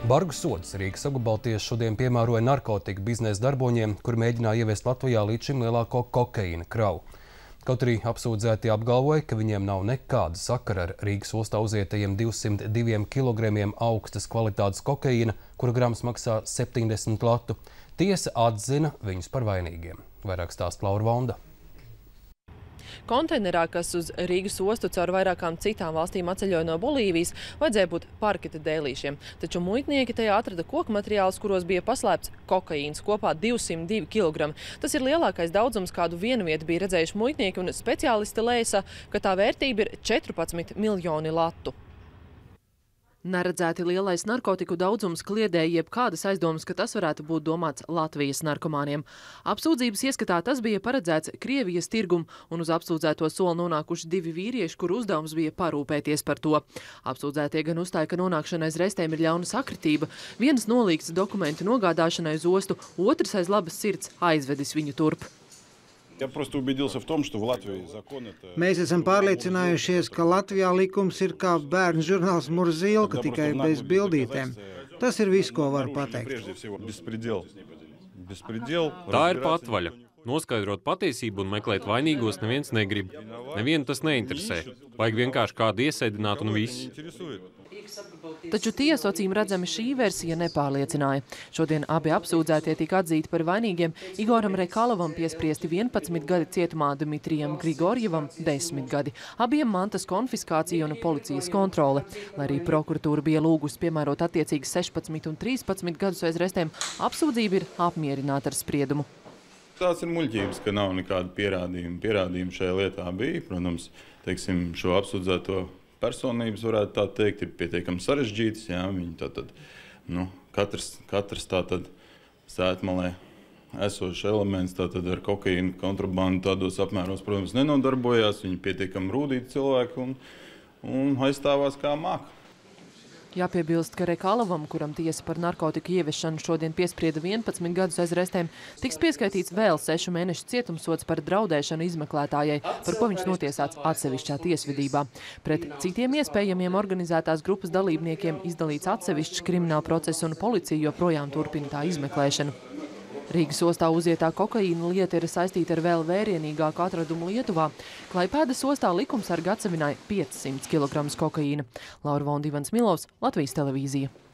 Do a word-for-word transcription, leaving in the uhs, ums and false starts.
Bargu sodus Rīgas apgabaltiesa šodien piemēroja narkotiku biznesa darboņiem, kur mēģināja ieviest Latvijā līdz šim lielāko kokaīna kravu. Kaut arī apsūdzētie apgalvoja, ka viņiem nav nekāda sakara ar Rīgas ostā uzietajiem divsimt diviem kilogramiem augstas kvalitātes kokaīna, kura grams maksā septiņdesmit latu. Tiesa atzina viņus par vainīgiem. Vairāk stāsta Laura Vonda. Konteinerā, kas uz Rīgas ostu caur vairākām citām valstīm atceļoja no Bolīvijas, vajadzēja būt parketa dēlīšiem. Taču muitnieki tajā atrada koku materiālus, kuros bija paslēpts kokaīns, kopā divsimt divi kilogrami. Tas ir lielākais daudzums, kādu vienu vietu bija redzējuši muitnieki, un speciālisti lēsa, ka tā vērtība ir četrpadsmit miljoni latu. Neredzēti lielais narkotiku daudzums kliedēja jebkādas aizdomas, ka tas varētu būt domāts Latvijas narkomāniem. Apsūdzības ieskatā tas bija paredzēts Krievijas tirgumu, un uz apsūdzēto soli nonākuši divi vīrieši, kur uzdevums bija parūpēties par to. Apsūdzētie gan uzstāja, ka nonākšana aiz restēm ir ļauna sakritība. Viens nolīgts dokumentu nogādāšanai uz ostu, otrs aiz labas sirds aizvedis viņu turp. Mēs esam pārliecinājušies, ka Latvijā likums ir kā bērnu žurnāls Murzīlka, tikai bez bildītēm. Tas ir viss, ko var pateikt. Tā ir patvaļa. Noskaidrot patiesību un meklēt vainīgos neviens negrib. Nevienu tas neinteresē. Vajag vienkārši kādu iesēdināt un viss. Taču tiesu acīm redzami šī versija nepārliecināja. Šodien abi apsūdzētie tika atzīti par vainīgiem. Igoram Rekalovam piespriesti vienpadsmit gadi cietumā, Dmitrijam Grigorjevam desmit gadi. Abiem mantas konfiskācija un policijas kontrole. Lai arī prokuratūra bija lūgusi piemērot attiecīgi sešpadsmit un trīspadsmit gadus aiz restēm, apsūdzība ir apmierināta ar spriedumu. Tās ir muļķības, ka nav nekāda pierādījuma. Pierādījumi šajā lietā bija. Protams, teiksim, šo apsūdzēto personības, varētu tā teikt, ir pietiekami sarežģītas. Jā, viņi tātad, nu, katrs, katrs tātad sētmalē esošs elements tātad ar kokaīnu kontrabandu tādos apmēros, protams, nenodarbojās. Viņi pietiekami rūdīti cilvēki un, un aizstāvās kā māk. Jāpiebilst, ka Rekalovam, kuram tiesa par narkotiku ieviešanu šodien piesprieda vienpadsmit gadus aiz restēm, tiks pieskaitīts vēl sešu mēnešu cietumsods par draudēšanu izmeklētājai, par ko viņš notiesāts atsevišķā tiesvedībā. Pret citiem iespējamiem organizētās grupas dalībniekiem izdalīts atsevišķs krimināla process, un policija joprojām turpina tā izmeklēšanu. Rīgas ostā uzietā kokaīna lieta ir saistīta ar vēl vērienīgāku atradumu Lietuvā. Klaipēdas ostā likumsargi atsevināja piecsimt kilogramus kokaīna. Laura Vonda, Ivans Milovs, Latvijas televīzija.